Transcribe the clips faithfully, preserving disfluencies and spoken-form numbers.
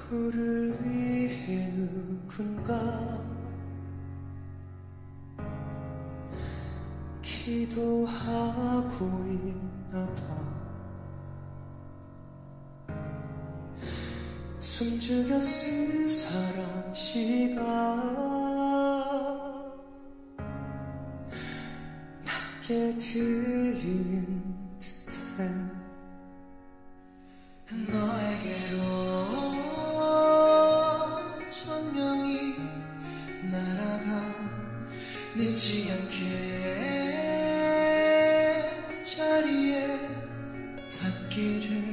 너를 위해 누군가 기도하고 있나봐. 숨죽여 쓴 사랑 시가 낮게 들리는 듯해. 너에게로 선명히 날아가 늦지 않게 자리에 닿기를.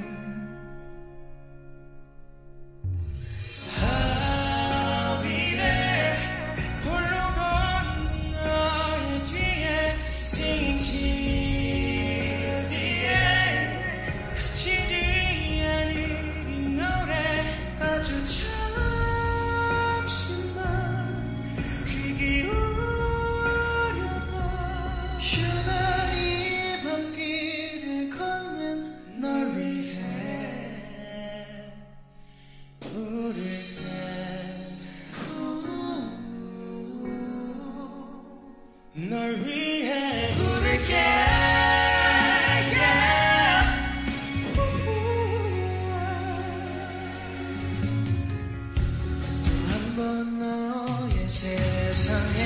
널 위해 부를게. 또 한 번 너의 세상에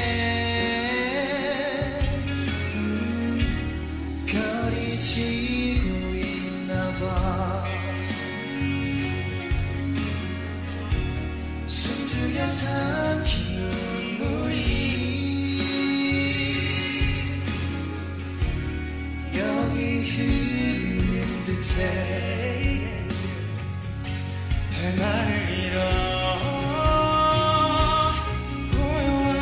음, 별이 지고 있나봐. 숨죽여 삼킨 눈물이 흐르는 듯해. 할 말을 잃어 고요한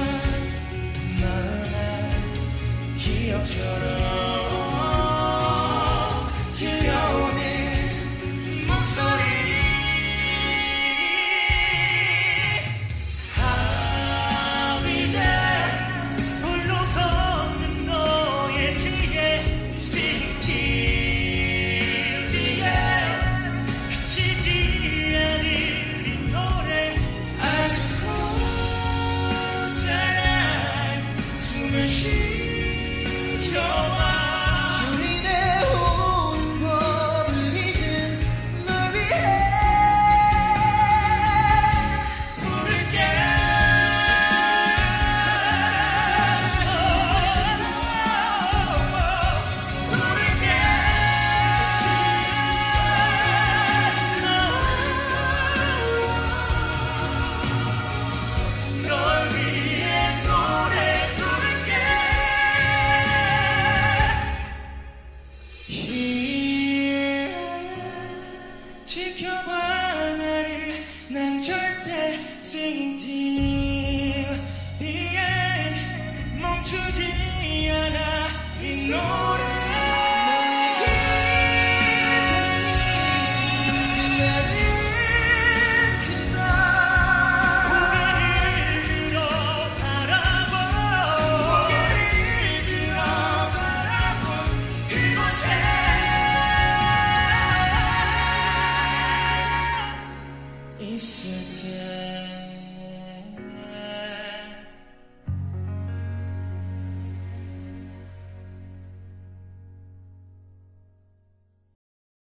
마음에 기억처럼 들려오는 목소리. 하위대 홀로 걷는 너의 뒤에 소리내오는 법을 잊은 널 위해 부를게. 부를게. 널 위해 노래 부를게. 지켜봐 나를. 난 절대 singing